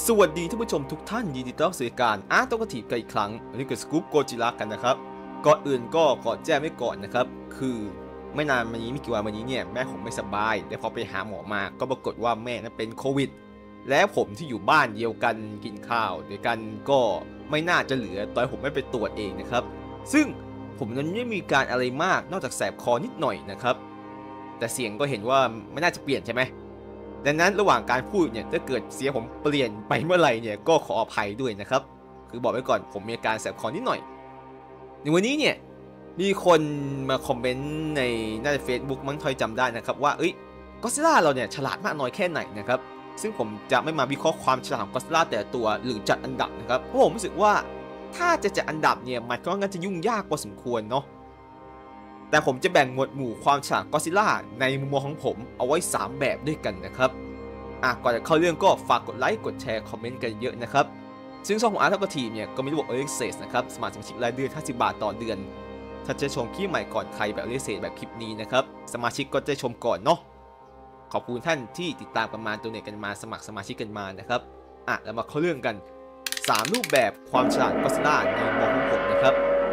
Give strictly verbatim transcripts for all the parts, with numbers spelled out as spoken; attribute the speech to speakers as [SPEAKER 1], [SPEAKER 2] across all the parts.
[SPEAKER 1] สวัสดีท่านผู้ชมทุกท่านยินดีต้อนรับสู่รายการอาร์ตโตกทีฟกันอีกครั้งวันนี้เกิดสกู๊ปโกจิระกันนะครับก่อนอื่นก็ขอแจ้งไว้ก่อนนะครับคือไม่นานมานี้ไม่กี่วันมานี้เนี่ยแม่ผมไม่สบายและพอไปหาหมอมาก็ปรากฏว่าแม่นั้นเป็นโควิดและผมที่อยู่บ้านเดียวกันกินข้าวเดียวกันก็ไม่น่าจะเหลือตอนผมไม่ไปตรวจเองนะครับซึ่งผมนั้นไม่มีการอะไรมากนอกจากแสบคอนิดหน่อยนะครับแต่เสียงก็เห็นว่าไม่น่าจะเปลี่ยนใช่ไหมดังนั้นระหว่างการพูดเนี่ยถ้าเกิดเสียงผมเปลี่ยนไปเมื่อไหร่เนี่ยก็ขออภัยด้วยนะครับคือบอกไว้ก่อนผมมีอาการแสบคอนิดหน่อยในวันนี้เนี่ยมีคนมาคอมเมนต์ในน่าจะ Facebook มั้งทอยจำได้นะครับว่าเอ้ยก็อดซิลล่าเราเนี่ยฉลาดมากน้อยแค่ไหนนะครับซึ่งผมจะไม่มาวิเคราะห์ความฉลาดของก็อดซิลล่าแต่ละตัวหรือจัดอันดับนะครับเพราะผมรู้สึกว่าถ้าจะจัดอันดับเนี่ยมันก็น่าจะยุ่งยากพอสมควรเนาะแต่ผมจะแบ่งหมวดหมู่ความฉลาดก็อดซิลล่าในมุมมองของผมเอาไว้สามแบบด้วยกันนะครับอ่ะก่อนจะเข้าเรื่องก็ฝากกดไลค์กดแชร์คอมเมนต์กันเยอะนะครับซึ่งช่องของอาร์ตทักทีเนี่ยก็มีระบบ Early Access นะครับสมัครสมาชิกรายเดือนห้าสิบบาทต่อเดือนถ้าจะชมคลิปใหม่ก่อนใครแบบ Early Access แบบคลิปนี้นะครับสมาชิกก็จะชมก่อนเนาะขอบคุณท่านที่ติดตามกันมาตัวเนี่ยกันมาสมัครสมาชิกกันมานะครับอ่ะแล้วมาเข้าเรื่องกันสามรูปแบบความฉลาดก็อดซิลล่าในมุมมองของผมนะครับ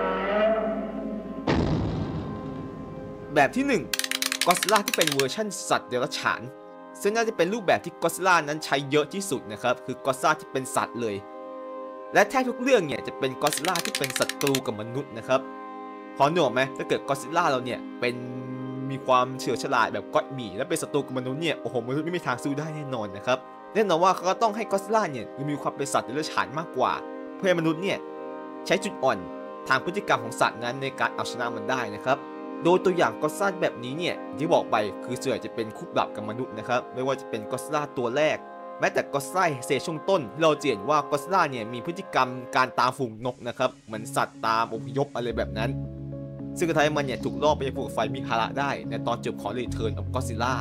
[SPEAKER 1] แบบที่หนึ่งก็อดซิลล่าที่เป็นเวอร์ชันสัตว์เดรัจฉานซึ่งน่าจะเป็นรูปแบบที่ก็อดซิลล่านั้นใช้เยอะที่สุดนะครับคือก็อดซิลล่าที่เป็นสัตว์เลยและแทบทุกเรื่องเนี่ยจะเป็นก็อดซิลล่าที่เป็นศัตรูกับมนุษย์นะครับพอหนูออกไหมถ้าเกิดก็อดซิลล่าเราเนี่ยเป็นมีความเฉลียวฉลาดแบบก็อดหมี่และเป็นศัตรูกับมนุษย์เนี่ยโอ้โหมนุษย์ไม่มีทางสู้ได้แน่นอนนะครับแน่นอนว่าเขาก็ต้องให้ก็อดซิลล่าเนี่ยมีความเป็นสัตว์เดรัจฉานมากกว่าเพื่อให้มนุษย์เนี่ยใช้จุดอ่อนทางพฤติกรรมของสัตว์นั้นในการเอาชนะมันได้นะครับโดยตัวอย่างก็อดซิลล่าแบบนี้เนี่ยที่บอกไปคือส่วนใหญ่จะเป็นคู่ปรับกับมนุษย์นะครับไม่ว่าจะเป็นก็อดซิลล่าตัวแรกแม้แต่ก็อดซิลล่าเซช่วงต้นที่เราเห็นว่าก็อดซิลล่าเนี่ยมีพฤติกรรมการตามฝูงนกนะครับเหมือนสัตว์ตามอพยพอะไรแบบนั้นซึ่งก็ทำให้มันเนี่ยถูกล่อไปยังภูเขาไฟมิคาระได้ในตอนจบของ Return of Godzilla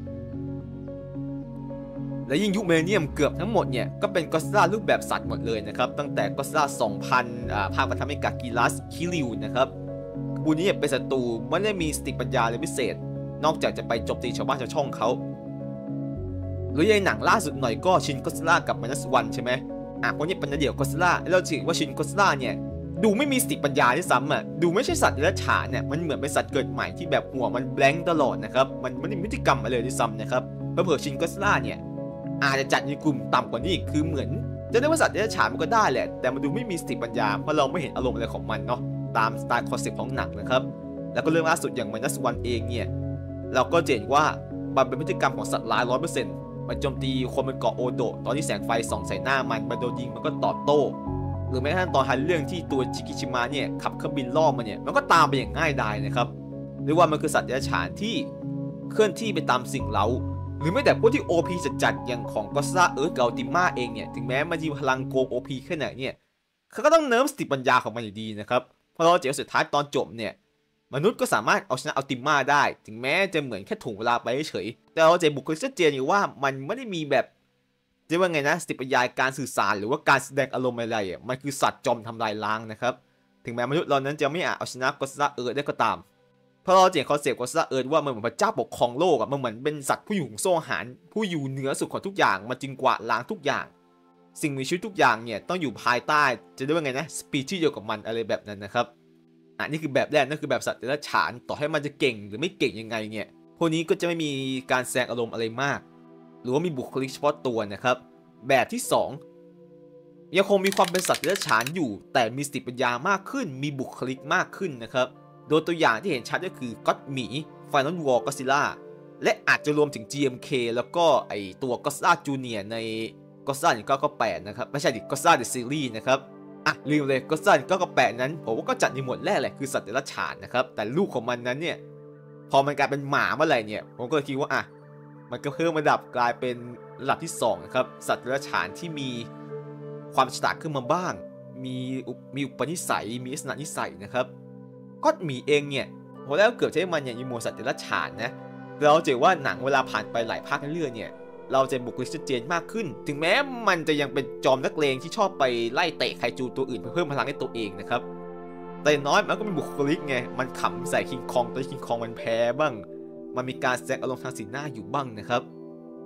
[SPEAKER 1] และยิ่งยุคมิลเลนเนียมเกือบทั้งหมดเนี่ยก็เป็นก็อดซิลล่ารูปแบบสัตว์หมดเลยนะครับตั้งแต่ก็อดซิลล่า สองพัน อ่าภาคพันธมิตรกากิรัสคิริวนะครับบูนี้เป็นศัตรูไม่ได้มีสติปัญญาเลยพิเศษนอกจากจะไปโจมตีชาวบ้านชาวช่องเขาหรือในหนังล่าสุดหน่อยก็ชินก็อดซิลล่ากับมานัสวันใช่ไหมอ่ะพวกนี้เป็นเดี่ยวก็อดซิลล่าเราถือว่าชินก็อดซิลล่าเนี่ยดูไม่มีสติปัญญาที่ซ้ำอ่ะดูไม่ใช่สัตว์เดรัจฉานเนี่ยมันเหมือนเป็นสัตว์เกิดใหม่ที่แบบหัวมันแบงค์ตลอดนะครับมันไม่ได้มีพฤติกรรมอะไรเลยที่ซ้ำนะครับเผื่อชินก็อดซิลล่าเนี่ยอาจจะจัดในกลุ่มต่ำกว่านี้อีกคือเหมือนจะได้ว่าสัตว์เดรัจฉานมันก็ได้แหละแต่มันดูไม่มีสติปัญญาเพราะเราไม่เห็นอารมณ์อะไรของมันเนาะตามสไตล์คอนเซ็ปต์ของหนังนะครับแล้วก็เรื่องล่าสุดอย่างมานัสวันเองเนี่ยเราก็เห็นว่ามันเป็นพฤติกรรมของสัตว์ร้ายร้อยเปอร์เซ็นต์มันโจมตีคนบนเกาะโอโดะตอนที่แสงไฟส่องใส่หน้ามันมันโดนยิงมันก็ตอบโต้หรือแม้กระทั่งตอนท้ายเรื่องที่ตัวจิกิชิมะเนี่ยขับเครื่องบินล่อมันเนี่ยมันก็ตามไปอย่างง่ายดายนะครับหรือว่ามันคือสัตว์เดรัจฉานที่เคลื่อนที่ไปตามสิ่งเร้าหรือแม้แต่พวกที่ โอ พี จัดๆอย่างของก็อดซิลล่าเอิร์ธกับอัลติม่าเองเนี่ยถึงแม้มันจะมีพลังโกง โอ พี แค่ไหนเนี่ยเขาก็ต้องเนิร์ฟสติปัญญาของมันอยู่ดีนะครับพอเราเจอสุดท้ายตอนจบเนี่ยมนุษย์ก็สามารถเอาชนะอัลติม่าได้ถึงแม้จะเหมือนแค่ถ่วงเวลาไปเฉยแต่เราจะบุคลิกชัดเจนอยู่ว่ามันไม่ได้มีแบบจะว่าไงนะสติปัญญาการสื่อสารหรือว่าการแสดงอารมณ์อะไรอ่ะมันคือสัตว์จอมทำลายล้างนะครับถึงแม้มนุษย์เรานั้นจะไม่อาจเอาชนะก็อดซิลล่าเอิร์ธได้ก็ตามเพราะเราเห็นคอนเซ็ปต์ก็อดซิลล่าเอิร์ธว่ามันเหมือนพระเจ้าปกครองโลกอ่ะมันเหมือนเป็นสัตว์ผู้อยู่ของโซ่อาหารผู้อยู่เหนือสุดของทุกอย่างมันจึงกวาดล้างทุกอย่างสิ่งมีชีวิตทุกอย่างเนี่ยต้องอยู่ภายใต้จะเรียกว่าไงนะสปีชีส์เดียวกับมันอะไรแบบนั้นนะครับอ่ะนี่คือแบบแรกนั่นคือแบบสัตว์เดรัจฉานต่อให้มันจะเก่งหรือไม่เก่งยังไงเนี่ยพวกนี้ก็จะไม่มีการแสดงอารมณ์อะไรมากหรือว่ามีบุคลิกเฉพาะตัวนะครับแบบที่สองยังคงมีความเป็นสัตว์เดรัจฉานอยู่แต่มีสติปัญญามากขึ้นมีบุคลิกมากขึ้นนะครับโดยตัวอย่างที่เห็นชัดก็คือก็อดหมี Final War Godzilla และอาจจะรวมถึง จี เอ็ม เค แล้วก็ไอตัว Godzilla Junior ใน Godzilla หนึ่งเก้าเก้าแปดนะครับไม่ใช่ดิ Godzilla The Series นะครับอ่ะลืมเลย Godzilla หนึ่งเก้าเก้าแปดนั้นผมว่าก็จัดในหมวดแรกแหละคือสัตว์เดรัจฉานนะครับแต่ลูกของมันนั้นเนี่ยพอมันกลายเป็นหมาเมื่อไหร่เนี่ยผมก็คิดว่าอ่ะมันก็เพิ่มระดับกลายเป็นระดับที่สองนะครับสัตว์เดรัจฉานที่มีความฉลาดขึ้นมาบ้างมีมีอุปนิสัยมีลักษณะนิสัยนะครับก็อดหมีเองเนี่ยพอแล้วเกือบจะให้มันอย่างมีหมวดสัตว์เดรัจฉานนะเราเจอว่าหนังเวลาผ่านไปหลายภาคเรื่อยๆเนี่ยเราจะบุคลิกชัดเจนมากขึ้นถึงแม้มันจะยังเป็นจอมนักเลงที่ชอบไปไล่เตะไคจูตัวอื่นเพื่อเพิ่มพลังให้ตัวเองนะครับแต่น้อยมันก็มีบุคลิกไงมันขำใส่คิงคองตอนคิงคองมันแพ้บ้างมันมีการแสดงอารมณ์ทางสีหน้าอยู่บ้างนะครับ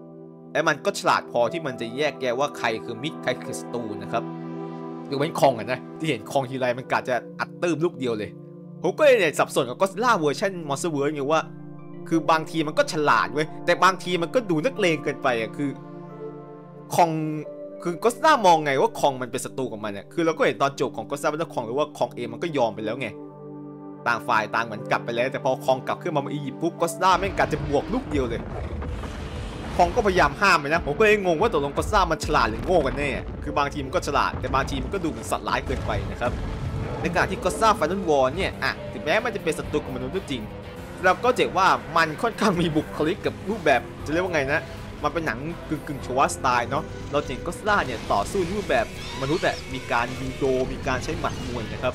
[SPEAKER 1] และมันก็ฉลาดพอที่มันจะแยกแยะว่าใครคือมิตรใครคือศัตรูนะครับยกเว้นคองอะนะที่เห็นคองทีไรมันกะจะอัดตื้มลูกเดียวเลยผมก็เลยสับสนกับก็อดซิลล่าเวอร์ชันมอนสเตอร์เวิร์สไงว่าคือบางทีมันก็ฉลาดเว้ยแต่บางทีมันก็ดูนักเลงเกินไปอ่ะคือคองคือก็อดซิลล่ามองไงว่าคองมันเป็นศัตรูกับมันเนี่ยคือเราก็เห็นตอนจบของก็อดซิลล่าแล้วคองหรือว่าคองเองมันก็ยอมไปแล้วไงต่างฝ่ายต่างเหมือนกลับไปแล้วแต่พอคองกลับขึ้นมาอียิปต์ปุ๊บก็อดซิลล่าแม่งกะจะบวกลูกเดียวเลยคองก็พยายามห้ามไปนะผมก็เลยงงว่าตกลงก็อดซิลล่ามันฉลาดหรือโง่กันแน่คือบางทีมันก็ฉลาดแต่บางทีมันก็ดูเหมือนสัตว์ร้ายเกินไปนะครับในขณะที่ก็อดซิลล่าไฟนอลวอร์เนี่ยอะถึงแม้มันจะเป็นศัตรูกับมนุษย์ก็จริงเราก็เจอว่ามันค่อนข้างมีบุคลิกกับรูปแบบจะเรียกว่าไงนะมันเป็นหนังกึ่งกึ่งโชว์สไตล์เนาะเราเห็นก็อดซิลล่าเนี่ยต่อสู้รูปแบบมนุษย์แบบมีการยูโดมีการใช้หมัดมวยนะครับ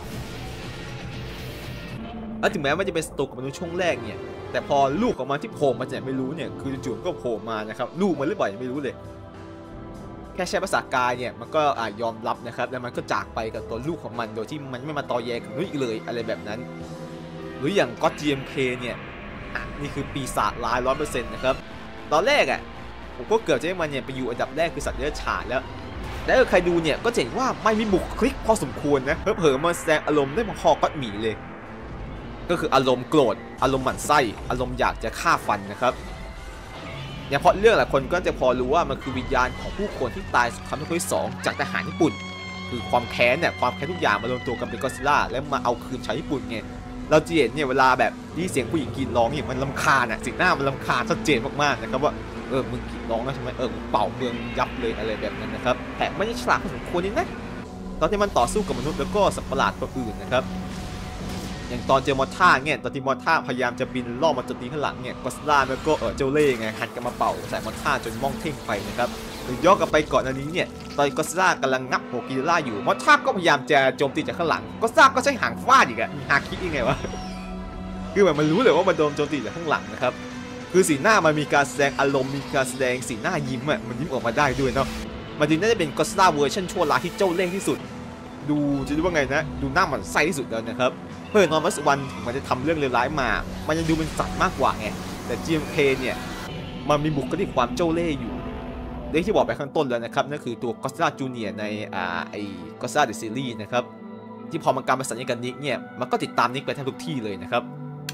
[SPEAKER 1] แล้วถึงแม้มันจะเป็นศัตรูกับมนุษย์ช่วงแรกเนี่ยแต่พอลูกของมันที่โผล่มาจากไม่รู้เนี่ยคือจู่ๆก็โผล่มานะครับลูกมันหรือเปล่ายังไม่รู้เลยแค่ใช้ภาษากายเนี่ยมันก็ยอมรับนะครับแล้วมันก็จากไปกับตัวลูกของมันโดยที่มันไม่มาตอแยกับนุ้ยอีกเลยอะไรแบบนั้นหรืออย่างก็อด จี เอ็ม เค เนี่ยอ่ะนี่คือปีศาจร้ายร้อยเปอร์เซ็นต์นะครับตอนแรกอ่ะผมก็เกือบจะให้มันเนี่ยไปอยู่อันดับแรกคือสัตว์เลื้อยคลานแล้วแล้วใครดูเนี่ยก็เห็นว่าไม่มีบุคลิกพอสมควรนะเผลอๆมาแสดงอารมณ์ได้พอก็อดหมีเลยก็คืออารมณ์โกรธอารมณ์หมั่นไส้อารมณ์อยากจะฆ่าฟันนะครับอย่างเพราะเรื่องหลายคนก็จะพอรู้ว่ามันคือวิญญาณของผู้คนที่ตายสงครามโลกครั้งที่สองจากทหารญี่ปุ่นคือความแค้นเนี่ยความแค้นทุกอย่างมารวมตัวกันเป็นก็อดซิลล่าแล้วมาเอาคืนชาวญี่ปุ่นไงเราจะเห็นเนี่ยเวลาแบบที่เสียงผู้หญิงกรีดร้องเนี่ยมันรำคาญอ่ะสีหน้ามันรำคาญชัดเจนมากๆนะครับว่าเออมึงกรีดร้องแล้วใช่ไหมเออเป่าเมืองยับเลยอะไรแบบนั้นนะครับแต่ไม่ได้ฉลาดพอสมควรนี่นะตอนที่มันต่อสู้กับมนุษย์แล้วก็สัตว์ประหลาดตัวอื่นนะครับอย่างตอนเจอมอท่าเนี่ยตอนที่มอท่าพยายามจะบินล่อมาโจมตีข้างหลังเนี่ยก็อดซิลล่าแล้วก็เออเจ้าเล่ห์ไงหันกันมาเป่าใส่มอท่าจนม่องเท่งไปนะครับหรือย้อนกลับไปก่อนอันนี้เนี่ยตอนก็อดซิลล่ากำลังงับหัวกิล่าอยู่มอท่าก็พยายามจะโจมตีจากข้างหลังก็อดซิลล่าก็ใช้หางฟาดอีกอะมีฮาคิดยังไงวะคือแบบมันรู้เลยว่ามันโดนโจมตีจากข้างหลังนะครับคือสีหน้ามันมีการแสดงอารมณ์มีการแสดงสีหน้ายิ้มอ่ะมันยิ้มออกมาได้ด้วยเนาะมันจึงน่าจะเป็นก็อดซิลล่าเวอร์ชันชั่วร้ายที่เจ้าเล่ห์ที่สุดดูจะเรียกว่าไงนะดูหน้าหมันไส้ที่สุดแล้วนะครับเพื่อนนอนมัสวันถึงมันจะทำเรื่องเลวร้ายมามันยังดูเป็นสัตว์มากกว่าไงแต่ จี เอ็ม เค เนี่ยมันมีบุคลิกความเจ้าเล่ห์อยู่เรื่องที่บอกไปข้างต้นแล้วนะครับนั่นคือตัวก็อดซิลล่าจูเนียร์ในอ่าไอ้ก็อดซิลล่าเดอะซีรีส์นะครับที่พอมันการมาสัญญากันนิกเนี่ยมันก็ติดตามนิกไปแทบทุกที่เลยนะครับ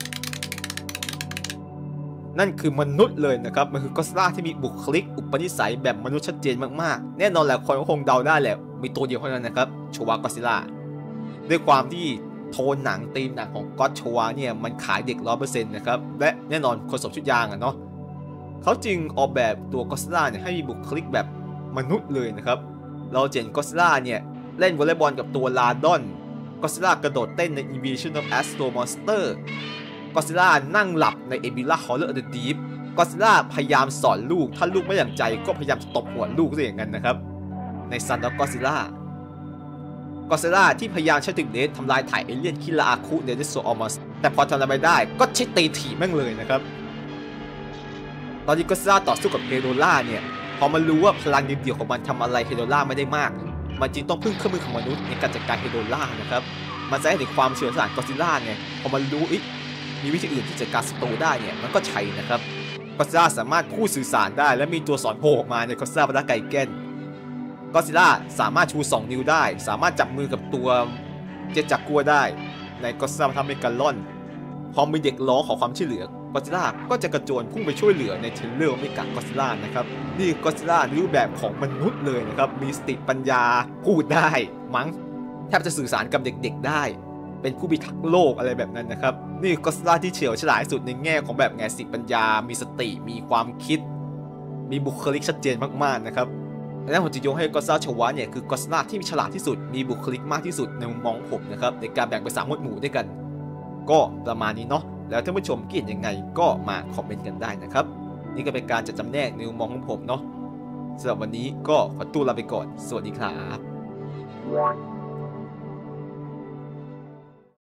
[SPEAKER 1] นั่นคือมนุษย์เลยนะครับมันคือก็อดซิลล่าที่มีบุคลิกอุปนิสัยแบบมนุษย์ชัดเจนมากๆแน่นอนแหละคนก็คงเดาได้แหละมีตัวเดียวเท่านั้นนะครับโชวาก็อดซิลล่าด้วยความที่โทนหนังธีมหนังของก็อดโชวาเนี่ยมันขายเด็ก ร้อยเปอร์เซ็นต์ นะครับและแน่นอนคนสวมชุดยางอ่ะเนาะเขาจึงออกแบบตัวก็อดซิลล่าเนี่ยให้มีบุคลิกแบบมนุษย์เลยนะครับเราเห็นก็อดซิลล่าเนี่ยเล่นวอลเลย์บอลกับตัวลาดอนก็อดซิลล่ากระโดดเต้นใน Invasion of Astro Monsterก็อดซิลล่านั่งหลับใน Ebirah Horror of the Deep ก็อดซิลล่าพยายามสอนลูกถ้าลูกไม่อย่างใจก็พยายามตบหัวลูกซะอย่างนั้นนะครับใน Son of Godzillaก็อดซิลล่าที่พยายามใช้ตึกเนสทำลายถ่ายเอเลี่ยนคิราอาคุเดนิโซออมัสแต่พอทำอะไรไม่ได้ก็ใช้ตีถีบแม่งเลยนะครับตอนที่ก็อดซิลล่าต่อสู้กับเฮโดล่าเนี่ยพอมันรู้ว่าพลังเดียวของมันทำอะไรเฮโดล่าไม่ได้มากมันจึงต้องพึ่งเครื่องมือของมนุษย์ในการจัดการเฮโดล่านะครับมันจะให้ถึงความเฉลียวฉลาดก็อดซิลล่าไงพอมันรู้อีกมีวิธีอื่นที่จะจัดการศัตรูได้เนี่ยมันก็ใช่นะครับก็อดซิลล่าสามารถพูดสื่อสารได้และมีตัวสอนโผล่ออกมาในก็อดซิลล่าบาร์ไกเกนก็อดซิลล่าสามารถชูสองนิ้วได้สามารถจับมือกับตัวเจ็ตจักรกัวได้ในก็อดซิลล่าทำเป็นการล่อนพอมีเด็กร้องขอความช่วยเหลือก็อดซิลล่าก็จะกระโจนพุ่งไปช่วยเหลือในเทรลเลอร์ไม่กัดก็อดซิลล่านะครับนี่ก็อดซิลล่ารูปแบบของมนุษย์เลยนะครับมีสติปัญญาพูดได้มั้งแทบจะสื่อสารกับเด็กๆได้เป็นผู้พิทักษ์โลกอะไรแบบนั้นนะครับนี่ก็อดซิลล่าที่เฉียวฉลาดที่สุดในแง่ของแบบไงสติปัญญามีสติมีความคิดมีบุคลิกชัดเจนมากๆนะครับและผมจะยกให้ก็อดซิลล่าโชวาเนี่ยคือก็อดซิลล่าที่มีฉลาดที่สุดมีบุคลิกมากที่สุดในมุมมองผมนะครับในการแบ่งเป็นสามหมวดหมู่ด้วยกันก็ประมาณนี้เนาะแล้วท่านผู้ชมคิดยังไงก็มาคอมเมนต์กันได้นะครับนี่ก็เป็นการจัดจำแนกในมุมมองของผมเนาะสำหรับวันนี้ก็ขอตัวลาไปก่อนสวัสดีครับ